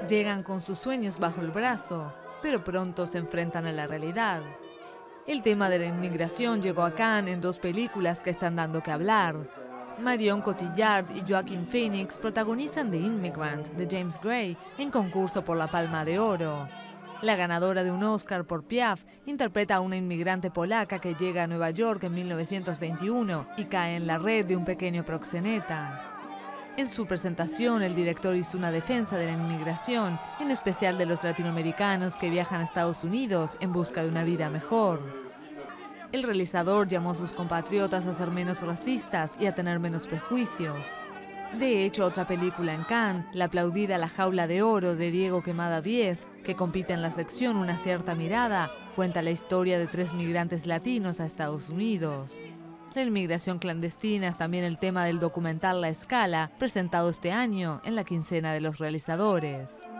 Llegan con sus sueños bajo el brazo, pero pronto se enfrentan a la realidad. El tema de la inmigración llegó a Cannes en dos películas que están dando que hablar. Marion Cotillard y Joaquin Phoenix protagonizan The Immigrant de James Gray en concurso por la Palma de Oro. La ganadora de un Oscar por Piaf interpreta a una inmigrante polaca que llega a Nueva York en 1921 y cae en la red de un pequeño proxeneta. En su presentación, el director hizo una defensa de la inmigración, en especial de los latinoamericanos que viajan a Estados Unidos en busca de una vida mejor. El realizador llamó a sus compatriotas a ser menos racistas y a tener menos prejuicios. De hecho, otra película en Cannes, la aplaudida La Jaula de Oro de Diego Quemada Díez, que compite en la sección Una cierta mirada, cuenta la historia de 3 migrantes latinos a Estados Unidos. La inmigración clandestina es también el tema del documental La Escala, presentado este año en la quincena de los realizadores.